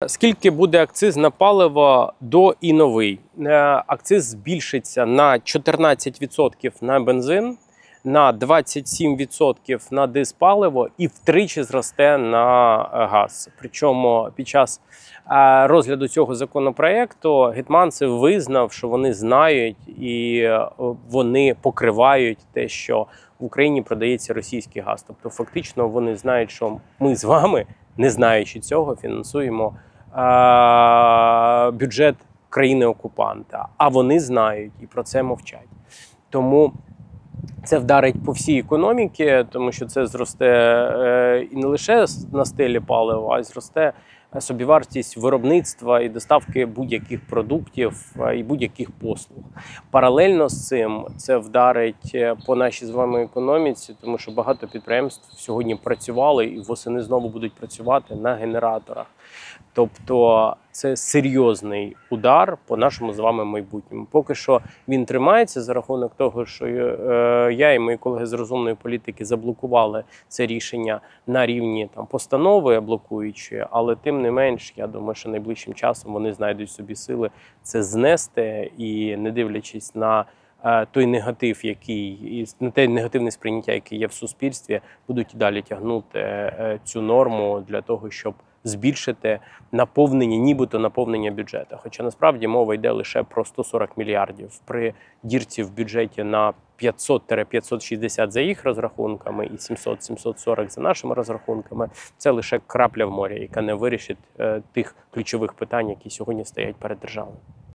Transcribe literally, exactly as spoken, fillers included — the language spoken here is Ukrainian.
Скільки буде акциз на паливо до і новий? Акциз збільшиться на чотирнадцять відсотків на бензин, на двадцять сім відсотків на дизпаливо і втричі зросте на газ. Причому під час розгляду цього законопроекту Гетманцев визнав, що вони знають і вони покривають те, що в Україні продається російський газ. Тобто фактично вони знають, що ми з вами, не знаючи цього, фінансуємо бюджет країни-окупанта, а вони знають і про це мовчать. Тому це вдарить по всій економіці, тому що це зросте і не лише на стелі палива, а й зросте собівартість виробництва і доставки будь-яких продуктів і будь-яких послуг. Паралельно з цим це вдарить по нашій з вами економіці, тому що багато підприємств сьогодні працювали і восени знову будуть працювати на генераторах. Тобто це серйозний удар по нашому з вами майбутньому. Поки що він тримається за рахунок того, що я і мої колеги з розумної політики заблокували це рішення на рівні там постанови блокуючої, але тим не менш, я думаю, що найближчим часом вони знайдуть собі сили це знести і, не дивлячись на той негатив, який на те негативне сприйняття, яке є в суспільстві, будуть і далі тягнути цю норму для того, щоб збільшити наповнення, нібито наповнення бюджету. Хоча насправді мова йде лише про сто сорок мільярдів. При дірці в бюджеті на п'ятсот - п'ятсот шістдесят за їх розрахунками і сімсот - сімсот сорок за нашими розрахунками, це лише крапля в морі, яка не вирішить е, тих ключових питань, які сьогодні стоять перед державою.